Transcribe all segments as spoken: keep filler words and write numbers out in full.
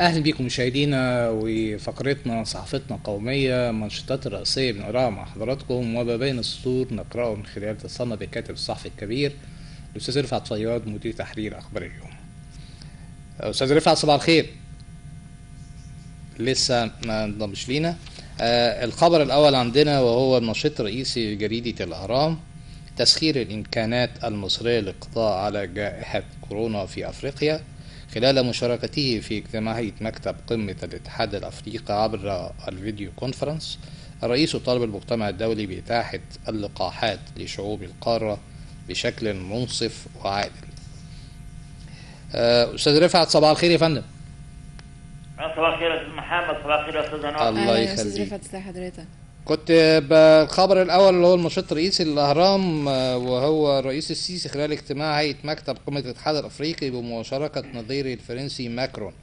أهلا بكم مشاهدينا وفقرتنا صحافتنا القومية، منشطات الرئيسية بنقراها مع حضراتكم وما بين السطور نقرأه من خلال تصنع الكاتب الصحفي الكبير الأستاذ رفعت صياد مدير تحرير أخبار اليوم. أستاذ رفعت صباح الخير. لسه ما انضمش لينا. آه الخبر الأول عندنا وهو النشيط الرئيسي لجريدة الأهرام: تسخير الإمكانات المصرية للقضاء على جائحة كورونا في أفريقيا. خلال مشاركته في اجتماع هيئة مكتب قمة الاتحاد الأفريقي عبر الفيديو كونفرنس، الرئيس طالب المجتمع الدولي بإتاحة اللقاحات لشعوب القارة بشكل منصف وعادل. أستاذ رفعت صباح الخير يا فندم. صباح الخير يا استاذ محمد. صباح الخير يا استاذ انور. الله يخليك. استاذ يخليك. رفعت ازي حضرتك؟ كنت بالخبر الاول اللي هو النشيط الرئيسي للاهرام، وهو الرئيس السيسي خلال اجتماع هيئه مكتب قمه الاتحاد الافريقي بمشاركه نظيره الفرنسي ماكرون،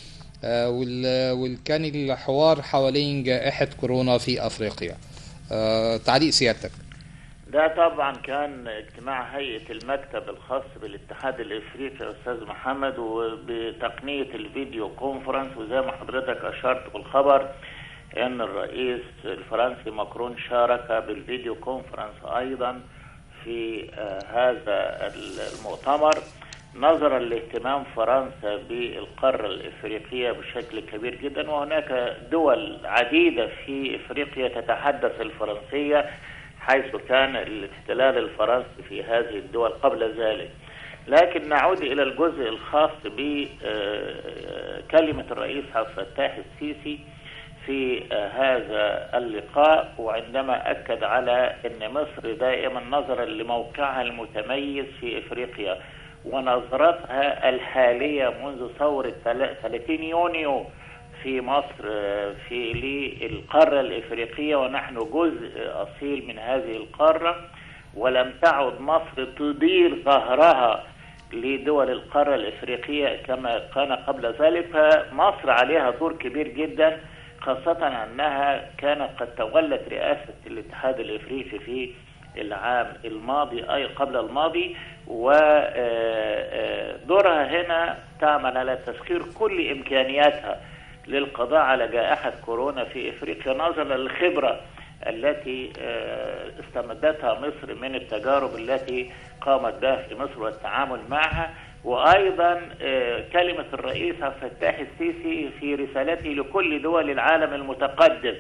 وكان الحوار حوالين جائحه كورونا في افريقيا. تعليق سيادتك؟ ده طبعا كان اجتماع هيئه المكتب الخاص بالاتحاد الافريقي يا استاذ محمد، وبتقنيه الفيديو كونفرنس، وزي ما حضرتك اشرت بالخبر ان الرئيس الفرنسي ماكرون شارك بالفيديو كونفرنس ايضا في هذا المؤتمر، نظرا لاهتمام فرنسا بالقاره الافريقيه بشكل كبير جدا، وهناك دول عديده في افريقيا تتحدث الفرنسيه، حيث كان الاحتلال الفرنسي في هذه الدول قبل ذلك. لكن نعود الى الجزء الخاص بكلمه الرئيس عبد الفتاح السيسي في هذا اللقاء، وعندما أكد على أن مصر دائما نظرا لموقعها المتميز في إفريقيا ونظرتها الحالية منذ ثورة ثلاثين يونيو في مصر في للقارة الإفريقية، ونحن جزء أصيل من هذه القارة، ولم تعد مصر تدير ظهرها لدول القارة الإفريقية كما كان قبل ذلك. فمصر عليها دور كبير جدا، خاصة أنها كانت قد تولت رئاسة الاتحاد الإفريقي في العام الماضي أي قبل الماضي، ودورها هنا تعمل على تسخير كل إمكانياتها للقضاء على جائحة كورونا في إفريقيا، نظرا للخبرة التي استمدتها مصر من التجارب التي قامت بها في مصر والتعامل معها. وأيضا كلمة الرئيس عبد الفتاح السيسي في رسالته لكل دول العالم المتقدم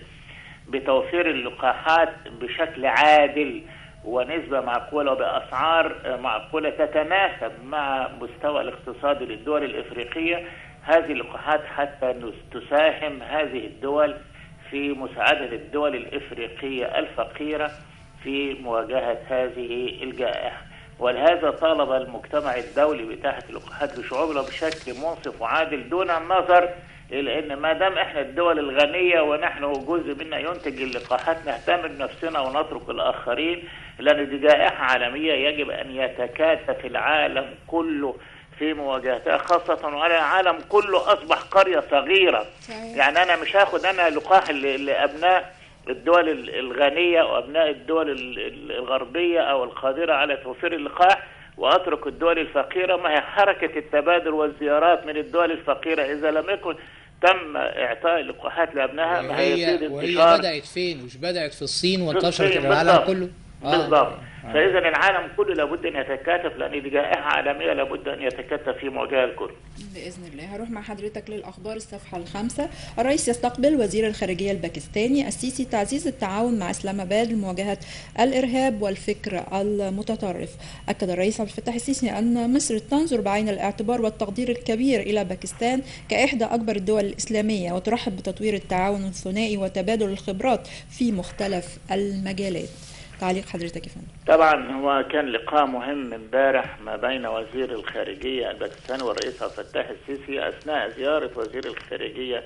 بتوفير اللقاحات بشكل عادل ونسبة معقولة وبأسعار معقولة تتناسب مع مستوى الاقتصاد للدول الإفريقية، هذه اللقاحات حتى تساهم هذه الدول في مساعدة الدول الإفريقية الفقيرة في مواجهة هذه الجائحة. ولهذا طالب المجتمع الدولي بإتاحة اللقاحات لشعوبنا بشكل منصف وعادل، دون النظر إلى أن ما دام إحنا الدول الغنية ونحن جزء منا ينتج اللقاحات نهتم بنفسنا ونترك الآخرين، لأن دي جائحة عالمية يجب أن يتكاتف العالم كله في مواجهتها، خاصة وعلى العالم كله أصبح قرية صغيرة. يعني أنا مش هاخد أنا لقاح لأبناء الدول الغنية وأبناء الدول الغربية أو القادرة على توفير اللقاح وأترك الدول الفقيرة. ما هي حركة التبادل والزيارات من الدول الفقيرة إذا لم يكن تم إعطاء اللقاحات لأبنائها ما هيزيد انتشار. وهي بدأت فين؟ مش بدأت في الصين وانتشرت العالم كله؟ بالضبط. آه. فإذا العالم كله لابد أن يتكاتف، لأن دي جائحة عالمية لابد أن يتكاتف في مواجهة الكل. بإذن الله. هروح مع حضرتك للأخبار الصفحة الخامسة. الرئيس يستقبل وزير الخارجية الباكستاني. السيسي تعزيز التعاون مع إسلام آباد لمواجهة الإرهاب والفكر المتطرف. أكد الرئيس عبد الفتاح السيسي أن مصر تنظر بعين الاعتبار والتقدير الكبير إلى باكستان كإحدى أكبر الدول الإسلامية، وترحب بتطوير التعاون الثنائي وتبادل الخبرات في مختلف المجالات. تعليق حضرتك يا فندم؟ طبعا هو كان لقاء مهم امبارح ما بين وزير الخارجيه الباكستاني والرئيس عبد الفتاح السيسي اثناء زياره وزير الخارجيه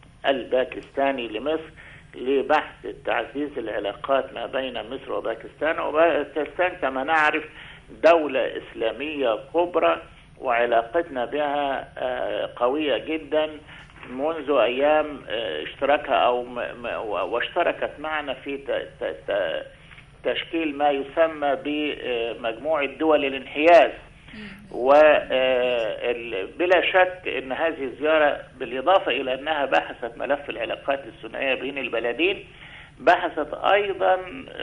الباكستاني لمصر لبحث تعزيز العلاقات ما بين مصر وباكستان. وباكستان كما نعرف دولة إسلامية كبرى وعلاقتنا بها قوية جدا منذ أيام اشتراكها أو واشتركت معنا في تشكيل ما يسمى بمجموعة دول الانحياز وبلا شك أن هذه الزيارة بالإضافة إلى أنها بحثت ملف العلاقات الثنائية بين البلدين، بحثت أيضا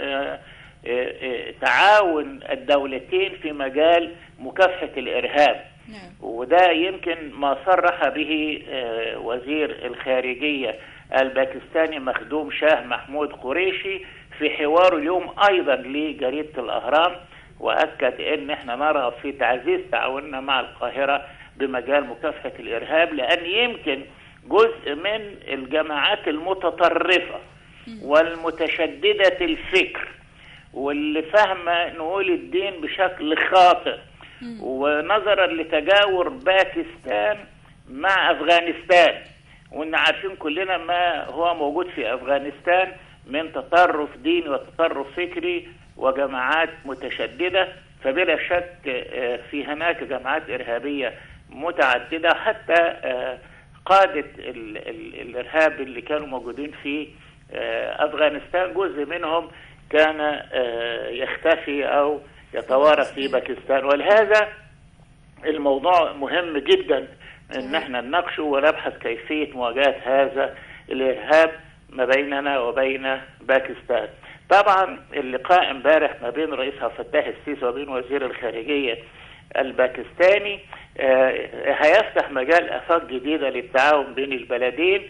تعاون الدولتين في مجال مكافحة الإرهاب. وده يمكن ما صرح به وزير الخارجية الباكستاني مخدوم شاه محمود قريشي في حواره اليوم أيضا لجريدة الأهرام، وأكد أن احنا نرى في تعزيز تعاوننا مع القاهرة بمجال مكافحة الإرهاب، لأن يمكن جزء من الجماعات المتطرفة والمتشددة الفكر واللي فاهمة نقول الدين بشكل خاطئ، ونظرا لتجاور باكستان مع أفغانستان، وإن عارفين كلنا ما هو موجود في أفغانستان من تطرف ديني وتطرف فكري وجماعات متشددة، فبلا شك في هناك جماعات إرهابية متعددة، حتى قادة الإرهاب اللي كانوا موجودين في أفغانستان جزء منهم كان يختفي أو يتوارى في باكستان. ولهذا الموضوع مهم جدا ان احنا نناقشه ونبحث كيفية مواجهة هذا الإرهاب ما بيننا وبين باكستان. طبعا اللقاء امبارح ما بين الرئيس عبد الفتاح السيسي وبين وزير الخارجية الباكستاني هيفتح مجال آفاق جديدة للتعاون بين البلدين،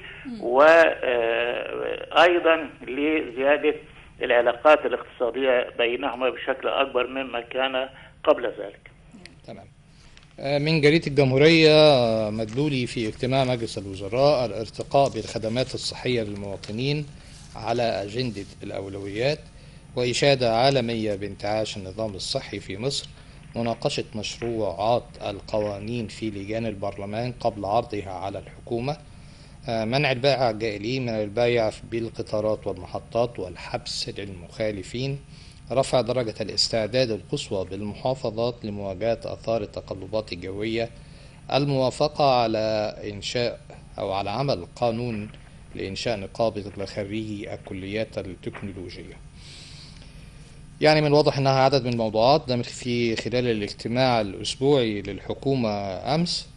وأيضا لزيادة العلاقات الاقتصادية بينهما بشكل أكبر مما كان قبل ذلك. تمام. من جريدة الجمهورية مدلولي في اجتماع مجلس الوزراء الارتقاء بالخدمات الصحية للمواطنين على أجندة الأولويات، وإشادة عالمية بانتعاش النظام الصحي في مصر، مناقشة مشروعات القوانين في لجان البرلمان قبل عرضها على الحكومة، منع البائع الجائلين من البيع بالقطارات والمحطات والحبس للمخالفين، رفع درجة الاستعداد القصوى بالمحافظات لمواجهة آثار التقلبات الجوية، الموافقة على إنشاء أو على عمل قانون لإنشاء نقابة لخريجي الكليات التكنولوجية. يعني من الواضح أنها عدد من الموضوعات ده في خلال الاجتماع الأسبوعي للحكومة أمس.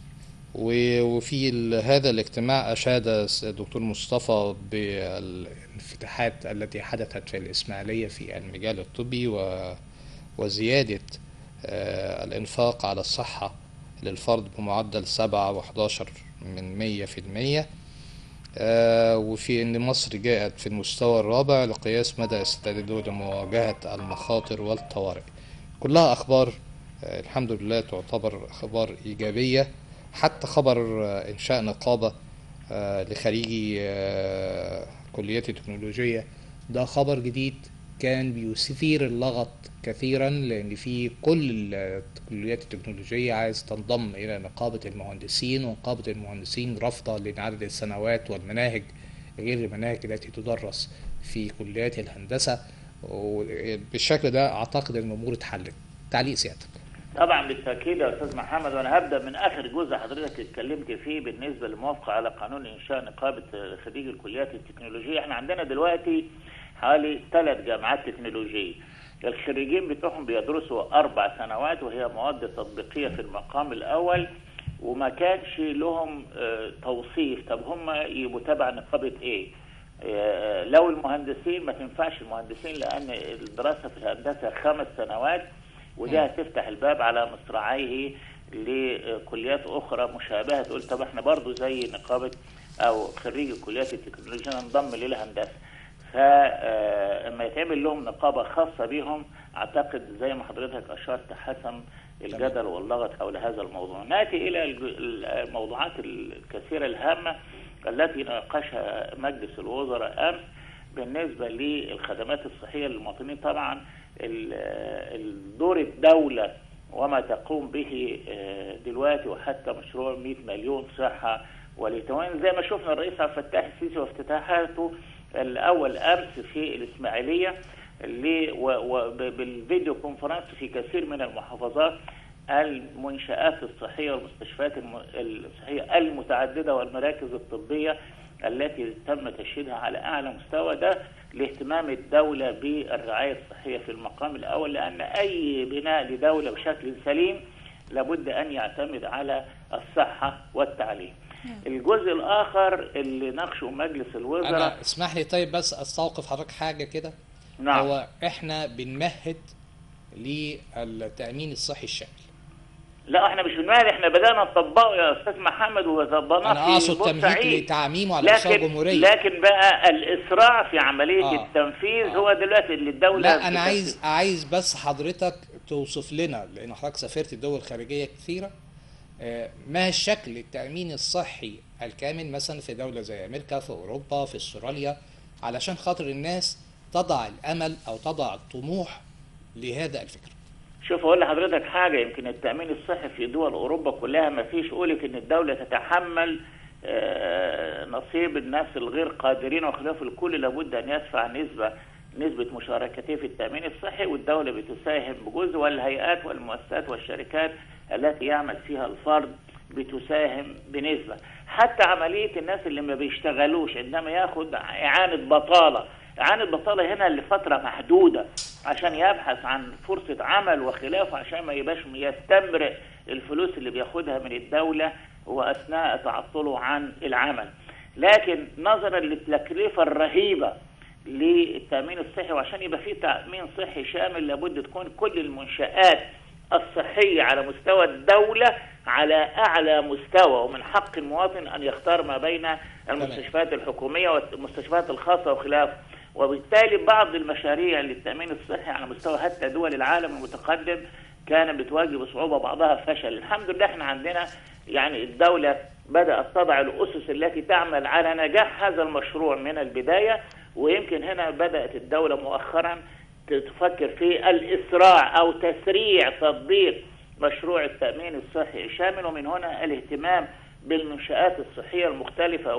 وفي هذا الاجتماع أشاد الدكتور مصطفى بالانفتاحات التي حدثت في الإسماعيلية في المجال الطبي وزيادة الإنفاق على الصحة للفرد بمعدل سبعة وحداشر من مية في المية، وفي أن مصر جاءت في المستوى الرابع لقياس مدى استعداده لمواجهة المخاطر والطوارئ. كلها أخبار الحمد لله تعتبر أخبار إيجابية. حتى خبر إنشاء نقابة لخريجي كليات التكنولوجية ده خبر جديد كان بيثير اللغط كثيرا، لأن في كل الكليات التكنولوجية عايز تنضم إلى نقابة المهندسين، ونقابة المهندسين رافضة لأن عدد السنوات والمناهج غير المناهج التي تدرس في كليات الهندسة، وبالشكل ده أعتقد أن الأمور اتحلت. تعليق سيادتك؟ طبعا بالتاكيد يا استاذ محمد، وانا هبدا من اخر جزء حضرتك اتكلمت فيه بالنسبه للموافقه على قانون انشاء نقابه خريجي الكليات التكنولوجيه. احنا عندنا دلوقتي حوالي ثلاث جامعات تكنولوجيه، الخريجين بتوعهم بيدرسوا اربع سنوات وهي مواد تطبيقيه في المقام الاول، وما كانش لهم توصيف. طب هم يبقوا تبع نقابه ايه؟ لو المهندسين ما تنفعش المهندسين، لان الدراسه في الهندسه خمس سنوات، وده هتفتح الباب على مصراعيه لكليات اخرى مشابهه تقول طب احنا برضو زي نقابه او خريجي كليات التكنولوجيا ننضم للهندسه. فاما يتعمل لهم نقابه خاصه بهم اعتقد زي ما حضرتك اشرت حسم الجدل واللغط حول هذا الموضوع. ناتي الى الموضوعات الكثيره الهامه التي ناقشها مجلس الوزراء امس بالنسبه للخدمات الصحيه للمواطنين. طبعا الدور الدولة وما تقوم به دلوقتي، وحتى مشروع مئة مليون صحة والتوازن زي ما شفنا الرئيس عبد الفتاح السيسي وافتتاحاته الأول أمس في الإسماعيلية بالفيديو كونفرنس في كثير من المحافظات، المنشآت الصحية والمستشفيات الصحية المتعددة والمراكز الطبية التي تم تشييدها على أعلى مستوى. ده لاهتمام الدولة بالرعاية الصحية في المقام الأول، لأن أي بناء لدولة بشكل سليم لابد أن يعتمد على الصحة والتعليم. الجزء الآخر اللي ناقشه مجلس الوزراء، أنا اسمح لي طيب بس أستوقف حضرتك حاجة كده. نعم. هو إحنا بنمهد للتأمين الصحي الشامل. لا احنا مش بنمهد، احنا بدأنا نطبقه يا أستاذ محمد وطبقناه في أنا أقصد تمهيد لتعميمه على مستوى الجمهورية. لكن بقى الإسراع في عملية آه. التنفيذ آه. هو دلوقتي اللي الدولة. لا أنا عايز عايز بس حضرتك توصف لنا، لأن حضرتك سافرت الدول الخارجية كثيرة، ما الشكل التأمين الصحي الكامل مثلا في دولة زي أمريكا، في أوروبا، في استراليا، علشان خاطر الناس تضع الأمل أو تضع الطموح لهذا الفكر. شوف أقول لحضرتك حاجة، يمكن التأمين الصحي في دول أوروبا كلها ما فيش قولك إن الدولة تتحمل نصيب الناس الغير قادرين وخلاف، الكل لابد أن يدفع نسبة نسبة مشاركته في التأمين الصحي، والدولة بتساهم بجزء، والهيئات والمؤسسات والشركات التي يعمل فيها الفرد بتساهم بنسبة. حتى عملية الناس اللي ما بيشتغلوش عندما ياخد إعانة بطالة، إعانة بطالة هنا لفترة محدودة عشان يبحث عن فرصة عمل وخلافه، عشان ما يبقاش يستمرئ الفلوس اللي بياخدها من الدولة وأثناء تعطله عن العمل. لكن نظرا للتكلفة الرهيبة للتأمين الصحي، وعشان يبقى فيه تأمين صحي شامل لابد تكون كل المنشآت الصحية على مستوى الدولة على أعلى مستوى، ومن حق المواطن أن يختار ما بين المستشفيات الحكومية والمستشفيات الخاصة وخلافه. وبالتالي بعض المشاريع للتأمين الصحي على مستوى حتى دول العالم المتقدم كانت بتواجه بصعوبة، بعضها فشل. الحمد لله احنا عندنا يعني الدولة بدأت تضع الأسس التي تعمل على نجاح هذا المشروع من البداية، ويمكن هنا بدأت الدولة مؤخرا تفكر في الإسراع أو تسريع تطبيق مشروع التأمين الصحي الشامل، ومن هنا الاهتمام بالمنشآت الصحية المختلفة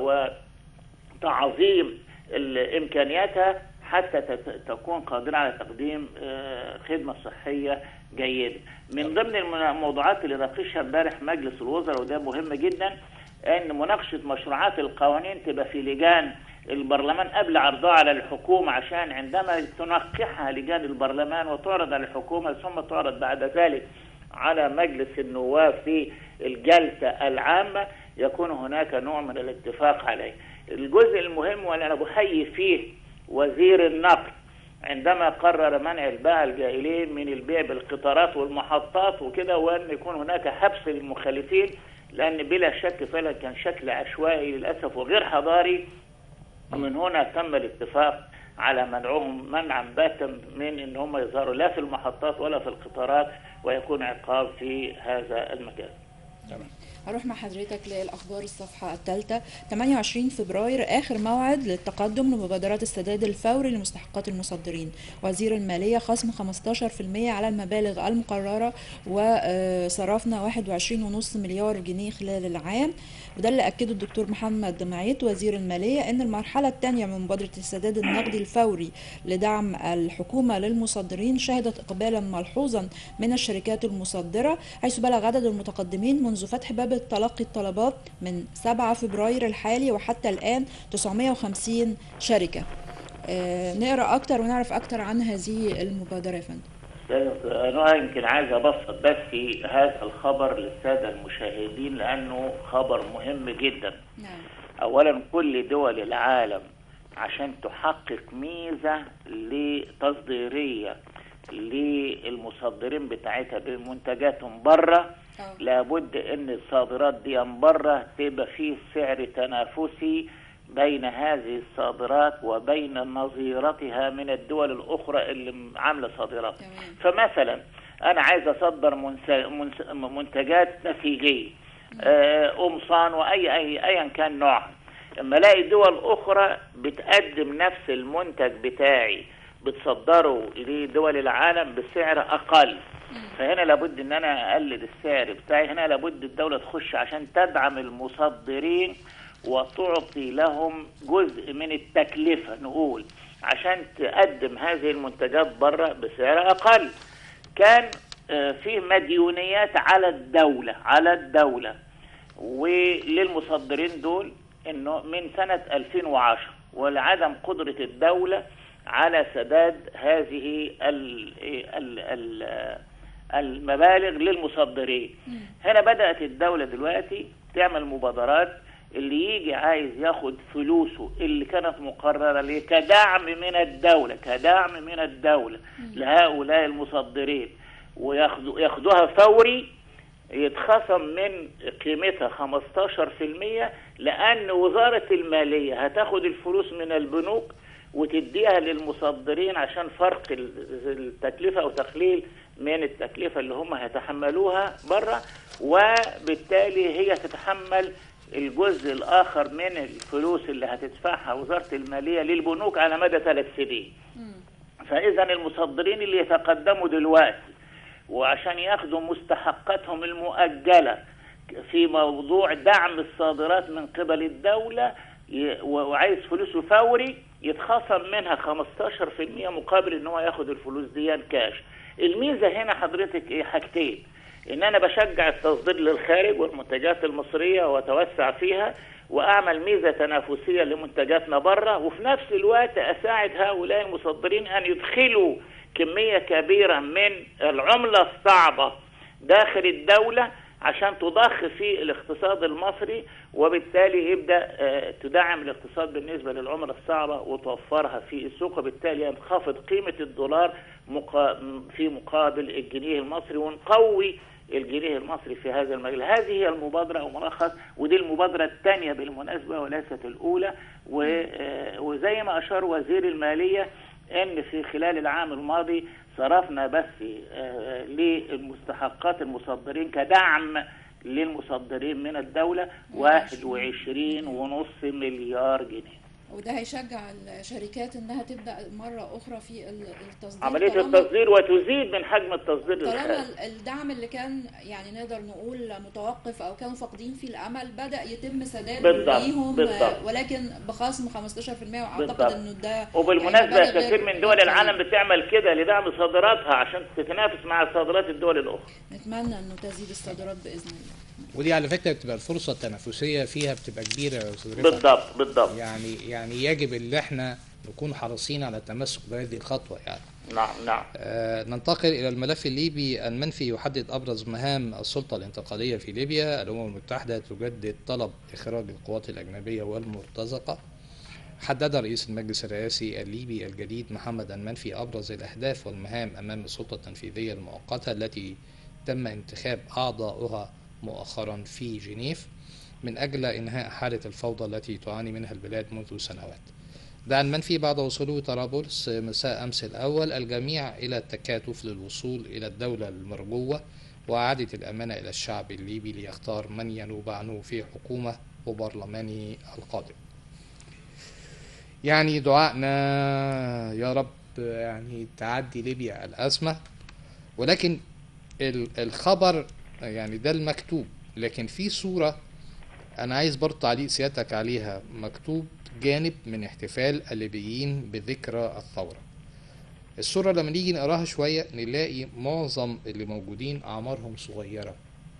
وتعظيم إمكانياتها حتى تكون قادرة على تقديم خدمة صحية جيدة. من ضمن الموضوعات اللي ناقشها امبارح مجلس الوزراء، وده مهم جدا، ان مناقشة مشروعات القوانين تبقى في لجان البرلمان قبل عرضها على الحكومة، عشان عندما تنقحها لجان البرلمان وتعرض على الحكومة ثم تعرض بعد ذلك على مجلس النواب في الجلسة العامة يكون هناك نوع من الاتفاق عليه. الجزء المهم واللي أنا بحيي فيه وزير النقل عندما قرر منع الباعة الجائلين من البيع بالقطارات والمحطات وكده، وأن يكون هناك حبس للمخالفين، لأن بلا شك فعلا كان شكل عشوائي للأسف وغير حضاري، ومن هنا تم الاتفاق على منعهم منعا باتا من ان هم يظهروا لا في المحطات ولا في القطارات، ويكون عقاب في هذا المكان. تمام. هروح مع حضرتك للأخبار الصفحة الثالثة. ثمانية وعشرين فبراير آخر موعد للتقدم لمبادرات السداد الفوري لمستحقات المصدرين. وزير المالية خصم خمسة عشر بالمئة على المبالغ المقررة، وصرفنا واحد وعشرين فاصلة خمسة مليار جنيه خلال العام. وده اللي أكده الدكتور محمد معيط وزير المالية، أن المرحلة الثانية من مبادرة السداد النقدي الفوري لدعم الحكومة للمصدرين شهدت إقبالا ملحوظا من الشركات المصدرة، حيث بلغ عدد المتقدمين منذ فتح باب تلقي الطلبات من سبعة فبراير الحالي وحتى الآن تسعمائة وخمسين شركة. آه نقرأ أكتر ونعرف أكتر عن هذه المبادرة يا فندم. أنا يمكن عايز أبسط بس في هذا الخبر للسادة المشاهدين لأنه خبر مهم جدا. نعم. أولا كل دول العالم عشان تحقق ميزة لتصديرية للمصدرين بتاعتها بمنتجاتهم بره، لابد ان الصادرات دي بره تبقى فيه سعر تنافسي بين هذه الصادرات وبين نظيرتها من الدول الاخرى اللي عامله صادرات. فمثلا انا عايز اصدر منتجات نسيجيه، قمصان واي اي ايا كان نوعها، اما الاقي دول اخرى بتقدم نفس المنتج بتاعي بتصدره لدول العالم بسعر اقل، فهنا لابد ان انا اقلل السعر بتاعي. هنا لابد الدولة تخش عشان تدعم المصدرين وتعطي لهم جزء من التكلفة، نقول عشان تقدم هذه المنتجات بره بسعر اقل. كان في مديونيات على الدولة على الدولة وللمصدرين دول انه من سنة ألفين وعشرة، ولعدم قدرة الدولة على سداد هذه ال ال ال المبالغ للمصدرين. هنا بدأت الدولة دلوقتي تعمل مبادرات، اللي يجي عايز ياخد فلوسه اللي كانت مقررة ليه كدعم من الدولة كدعم من الدولة لهؤلاء المصدرين وياخدوا ياخدوها فوري، يتخصم من قيمتها خمستاشر في المية، لأن وزارة المالية هتاخد الفلوس من البنوك وتديها للمصدرين عشان فرق التكلفة أو تقليل من التكلفة اللي هم هيتحملوها بره، وبالتالي هي تتحمل الجزء الآخر من الفلوس اللي هتدفعها وزارة المالية للبنوك على مدى ثلاث سنين. فإذا المصدرين اللي يتقدموا دلوقتي وعشان ياخدوا مستحقاتهم المؤجلة في موضوع دعم الصادرات من قبل الدولة وعايز فلوسه فوري، يتخصم منها خمستاشر في المية مقابل ان هو ياخد الفلوس دي كاش. الميزة هنا حضرتك ايه؟ حاجتين: ان انا بشجع التصدير للخارج والمنتجات المصرية واتوسع فيها واعمل ميزة تنافسية لمنتجاتنا بره، وفي نفس الوقت اساعد هؤلاء المصدرين ان يدخلوا كمية كبيرة من العملة الصعبة داخل الدولة عشان تضخ في الاقتصاد المصري، وبالتالي يبدأ تدعم الاقتصاد بالنسبة للعملة الصعبة وتوفرها في السوق، وبالتالي ينخفض قيمة الدولار في مقابل الجنيه المصري ونقوي الجنيه المصري في هذا المجال. هذه هي المبادرة أو ملخص، ودي المبادرة الثانية بالمناسبة وليست الأولى. وزي ما أشار وزير المالية ان في خلال العام الماضي صرفنا بس للمستحقات المصدرين كدعم للمصدرين من الدولة واحد وعشرين ونص مليار جنيه، وده هيشجع الشركات انها تبدا مره اخرى في التصدير، عمليه التصدير وتزيد من حجم التصدير طالما الدعم اللي كان يعني نقدر نقول متوقف او كانوا فاقدين فيه الامل بدا يتم سداده ليهم، ولكن بخصم خمستاشر في المية، واعتقد انه ده وبالمناسبه يعني كثير من دول العالم بتعمل كده لدعم صادراتها عشان تتنافس مع صادرات الدول الاخرى. نتمنى انه تزيد الصادرات باذن الله. ودي على فكره بتبقى الفرصه التنافسيه فيها بتبقى كبيره يا استاذ رفعت. بالضبط بالضبط. يعني يعني يجب ان احنا نكون حريصين على التمسك بهذه الخطوه يعني. نعم نعم. آه ننتقل الى الملف الليبي. المنفي يحدد ابرز مهام السلطه الانتقاليه في ليبيا. الامم المتحده تجدد طلب اخراج القوات الاجنبيه والمرتزقه. حدد رئيس المجلس الرئاسي الليبي الجديد محمد المنفي ابرز الاهداف والمهام امام السلطه التنفيذيه المؤقته التي تم انتخاب اعضائها مؤخرا في جنيف من أجل إنهاء حالة الفوضى التي تعاني منها البلاد منذ سنوات. دعا المنفي بعد وصوله طرابلس مساء أمس الأول الجميع إلى التكاتف للوصول إلى الدولة المرجوة وإعادة الأمانة إلى الشعب الليبي ليختار من ينوب عنه في حكومة وبرلمانه القادم. يعني دعائنا يا رب يعني تعدي ليبيا الأزمة، ولكن الخبر يعني ده المكتوب، لكن في صورة أنا عايز برضه تعليق سيادتك عليها. مكتوب جانب من احتفال الليبيين بذكرى الثورة. الصورة لما نيجي نقراها شوية نلاقي معظم اللي موجودين أعمارهم صغيرة،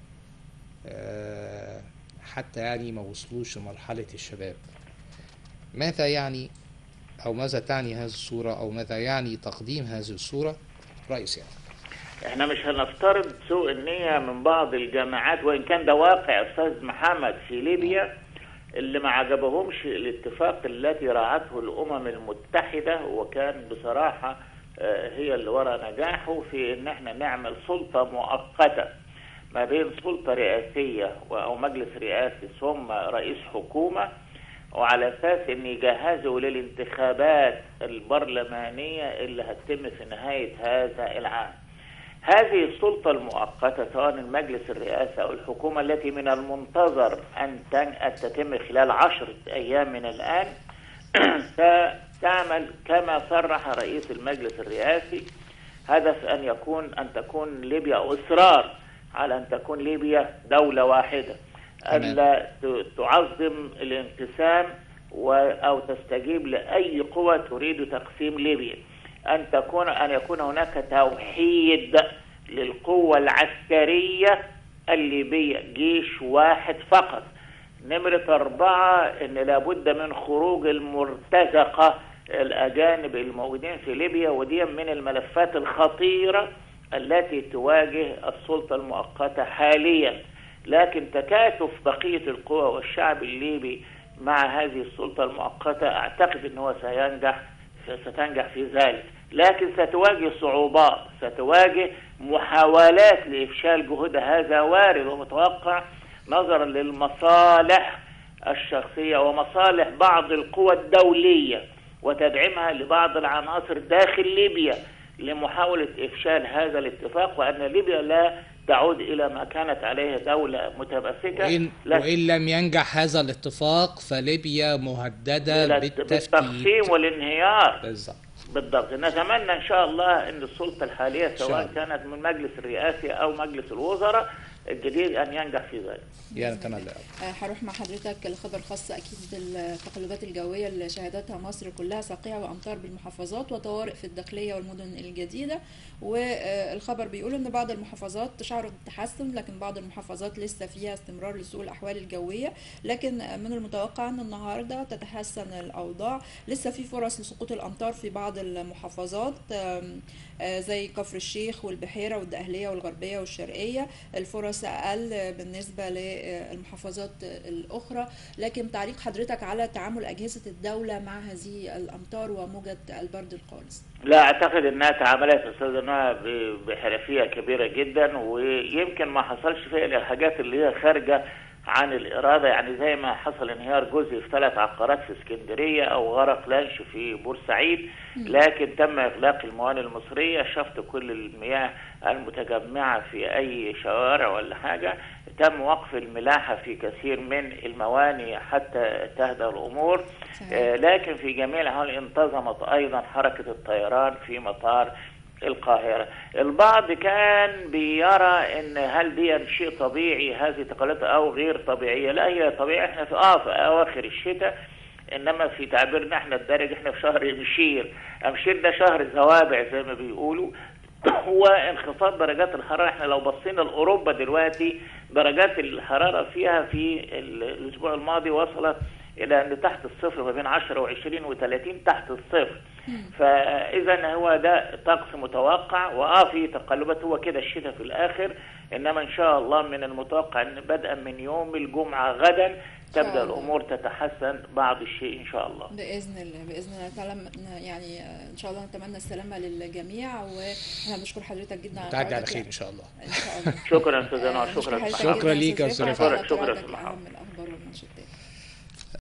أه حتى يعني ما وصلوش لمرحلة الشباب. ماذا يعني أو ماذا تعني هذه الصورة أو ماذا يعني تقديم هذه الصورة؟ رأي سيادتك. احنا مش هنفترض سوء النية من بعض الجامعات، وان كان ده واقع استاذ محمد في ليبيا اللي ما عجبهمش الاتفاق التي رعته الامم المتحدة، وكان بصراحة هي اللي ورا نجاحه في ان احنا نعمل سلطة مؤقتة ما بين سلطة رئاسية او مجلس رئاسي ثم رئيس حكومة، وعلى اساس ان يجهزوا للانتخابات البرلمانية اللي هتتم في نهاية هذا العام. هذه السلطة المؤقتة سواء المجلس الرئاسي أو الحكومة التي من المنتظر أن تتم خلال عشرة أيام من الآن ستعمل كما صرح رئيس المجلس الرئاسي. هدف أن يكون أن تكون ليبيا إصرار على أن تكون ليبيا دولة واحدة، ألا تعظم الانقسام أو تستجيب لأي قوة تريد تقسيم ليبيا، أن تكون أن يكون هناك توحيد للقوة العسكرية الليبية، جيش واحد فقط. نمرة أربعة إن لابد من خروج المرتزقة الأجانب الموجودين في ليبيا، ودي من الملفات الخطيرة التي تواجه السلطة المؤقتة حاليا، لكن تكاتف بقية القوى والشعب الليبي مع هذه السلطة المؤقتة أعتقد أنه سينجح ستنجح في ذلك، لكن ستواجه صعوبات، ستواجه محاولات لإفشال جهودها، هذا وارد ومتوقع نظرا للمصالح الشخصية ومصالح بعض القوى الدولية وتدعيمها لبعض العناصر داخل ليبيا لمحاولة إفشال هذا الاتفاق، وأن ليبيا لا تعود إلى ما كانت عليه دولة متماسكة. وإن, وإن لم ينجح هذا الاتفاق فليبيا مهددة بالتقسيم والانهيار. بالضبط بالضبط. نتمنى إن شاء الله أن السلطة الحالية سواء كانت من مجلس الرئاسي أو مجلس الوزراء الجديد أن ينجح في ذلك. يعني نتمنى. هروح مع حضرتك الخبر خاص أكيد بالتقلبات الجوية اللي شهدتها مصر كلها، صقيع وأمطار بالمحافظات وطوارئ في الداخلية والمدن الجديدة، والخبر بيقول أن بعض المحافظات تشعر بالتحسن لكن بعض المحافظات لسه فيها استمرار لسوء الأحوال الجوية، لكن من المتوقع أن النهاردة تتحسن الأوضاع. لسه في فرص لسقوط الأمطار في بعض المحافظات زي كفر الشيخ والبحيرة والدقهلية والغربية والشرقية، الفرص أقل بالنسبة للمحافظات الأخرى. لكن تعليق حضرتك على تعامل أجهزة الدولة مع هذه الأمطار وموجة البرد القارس؟ لا أعتقد أنها تعاملت أستاذ نهى بحرفية كبيرة جدا، ويمكن ما حصلش فيها الحاجات اللي هي خارجة عن الإرادة، يعني زي ما حصل انهيار جزئي في ثلاث عقارات في اسكندرية أو غرق لانش في بورسعيد، لكن تم إغلاق الموانئ المصرية، شفط كل المياه المتجمعة في أي شوارع ولا حاجة، تم وقف الملاحة في كثير من الموانئ حتى تهدى الأمور. آه لكن في جميع الأحوال انتظمت أيضا حركة الطيران في مطار القاهرة. البعض كان بيرى ان هل دي شيء طبيعي هذه تقلبات او غير طبيعية. لا، هي طبيعية. احنا في اه في اواخر الشتاء، انما في تعبيرنا احنا الدارج احنا في شهر امشير. امشير ده شهر الزوابع زي ما بيقولوا. هو انخفاض درجات الحرارة. احنا لو بصينا لاوروبا دلوقتي درجات الحرارة فيها في الاسبوع الماضي وصلت الى ان تحت الصفر، ما بين عشرة وعشرين وثلاثين تحت الصفر. فاذا هو ده طقس متوقع، واه في تقلبات، هو كده الشتاء في الاخر. انما ان شاء الله من المتوقع ان بدءا من يوم الجمعة غدا تبدأ الأمور تتحسن بعض الشيء إن شاء الله. بإذن الله بإذن الله. يعني إن شاء الله نتمنى السلامة للجميع، وإحنا بنشكر حضرتك جدا. تعدي على خير إن شاء الله. إن شاء الله. شكرا أستاذ نور. شكرا شكرا ليك يا أستاذ. شكرا شكرا.